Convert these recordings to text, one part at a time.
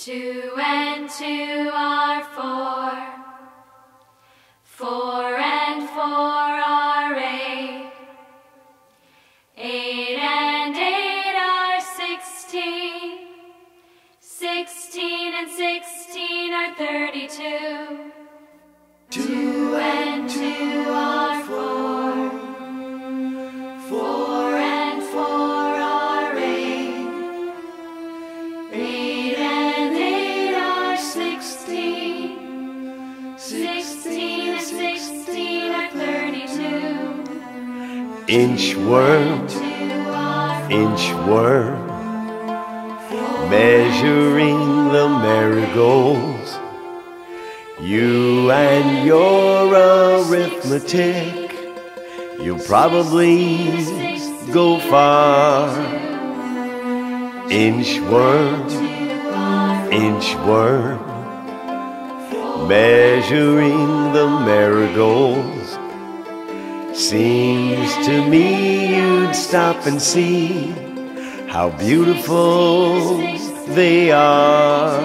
2 and 2 are 4. 4 and 4 are 8. 8 and 8 are 16. 16 and 16 are 32. 2 and 2 are 4. 4 and 4 are 8. 8 and 8 are 16. 16 and 16 are 32. Inchworm, inchworm, measuring the marigolds. You and your arithmetic, you'll probably go far. Inchworm, inchworm, measuring the marigolds. Seems to me you'd stop and see how beautiful they are.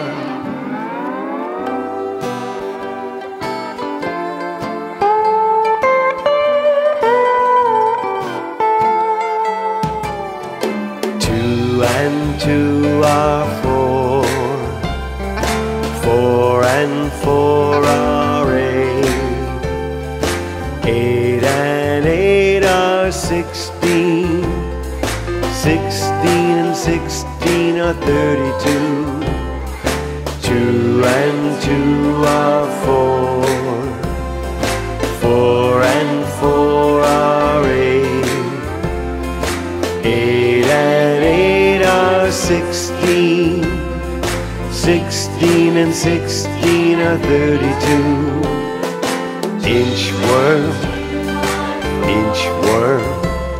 Two and two are 4. 4 and 4 are 8. 8 and 8 are 16. 16 and 16 are 32. 2 and 2 are 4. 4 and 4 are 8. 8 and 8 are 16. 16 and 16 are 32. Inchworm, inchworm,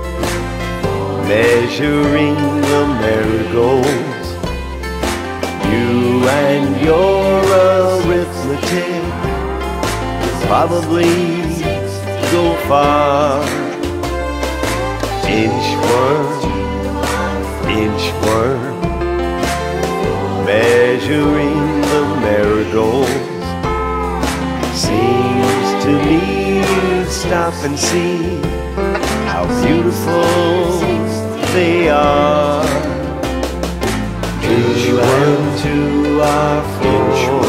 measuring the marigolds. You and your arithmetic probably go far. Inchworm, inchworm, measuring the marigolds. Seems to me you'd stop and see how beautiful they are. 2 and 2 are 4.